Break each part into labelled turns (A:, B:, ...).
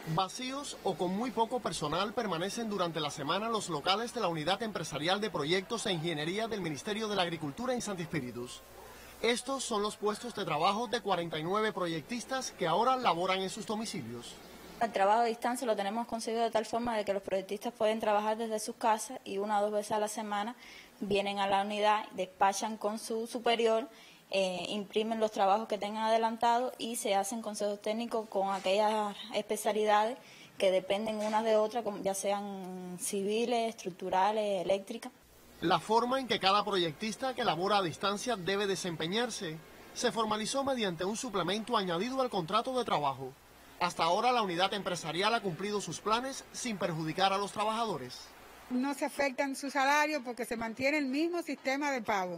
A: Vacíos o con muy poco personal permanecen durante la semana los locales de la Unidad Empresarial de Proyectos e Ingeniería del Ministerio de la Agricultura en Santi Espíritus. Estos son los puestos de trabajo de 49 proyectistas que ahora laboran en sus domicilios.
B: El trabajo a distancia lo tenemos conseguido de tal forma de que los proyectistas pueden trabajar desde sus casas y 1 o 2 veces a la semana vienen a la unidad, despachan con su superior, imprimen los trabajos que tengan adelantados y se hacen consejos técnicos con aquellas especialidades que dependen unas de otras, ya sean civiles, estructurales, eléctricas.
A: La forma en que cada proyectista que labora a distancia debe desempeñarse se formalizó mediante un suplemento añadido al contrato de trabajo. Hasta ahora la unidad empresarial ha cumplido sus planes sin perjudicar a los trabajadores.
C: No se afectan su salario porque se mantiene el mismo sistema de pago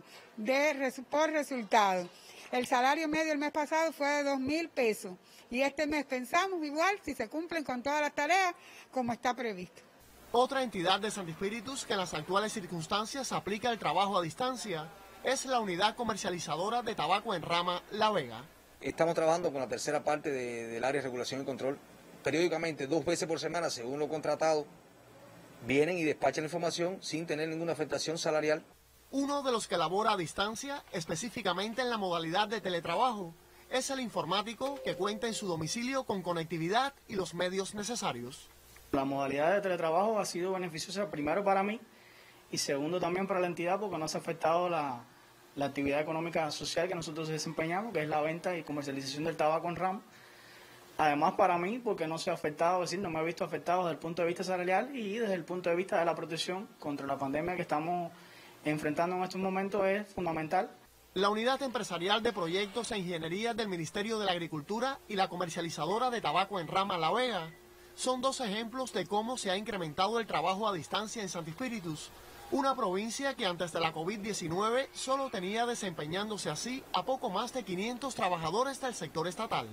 C: por resultado. El salario medio el mes pasado fue de 2.000 pesos y este mes pensamos igual si se cumplen con todas las tareas como está previsto.
A: Otra entidad de Santi Espíritus que en las actuales circunstancias aplica el trabajo a distancia es la unidad comercializadora de tabaco en rama La Vega.
D: Estamos trabajando con la tercera parte del área de regulación y control. Periódicamente, 2 veces por semana, según lo contratado, vienen y despachan la información sin tener ninguna afectación salarial.
A: Uno de los que labora a distancia, específicamente en la modalidad de teletrabajo, es el informático que cuenta en su domicilio con conectividad y los medios necesarios.
E: La modalidad de teletrabajo ha sido beneficiosa primero para mí y segundo también para la entidad porque no se ha afectado la actividad económica social que nosotros desempeñamos, que es la venta y comercialización del tabaco en rama. Además para mí, porque no se ha afectado, es decir, no me he visto afectado desde el punto de vista salarial y desde el punto de vista de la protección contra la pandemia que estamos enfrentando en estos momentos es fundamental.
A: La Unidad Empresarial de Proyectos e Ingeniería del Ministerio de la Agricultura y la comercializadora de tabaco en rama La Vega son 2 ejemplos de cómo se ha incrementado el trabajo a distancia en Santi Espíritus, una provincia que antes de la COVID-19 solo tenía desempeñándose así a poco más de 500 trabajadores del sector estatal.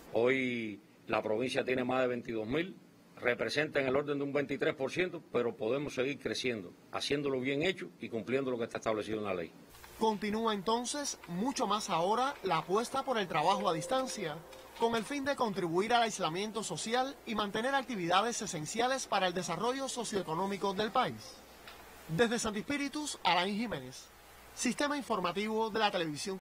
F: Hoy la provincia tiene más de 22.000, representa en el orden de un 23%, pero podemos seguir creciendo, haciéndolo bien hecho y cumpliendo lo que está establecido en la ley.
A: Continúa entonces, mucho más ahora, la apuesta por el trabajo a distancia, con el fin de contribuir al aislamiento social y mantener actividades esenciales para el desarrollo socioeconómico del país. Desde Santi Espíritus, Alain Jiménez, Sistema Informativo de la Televisión.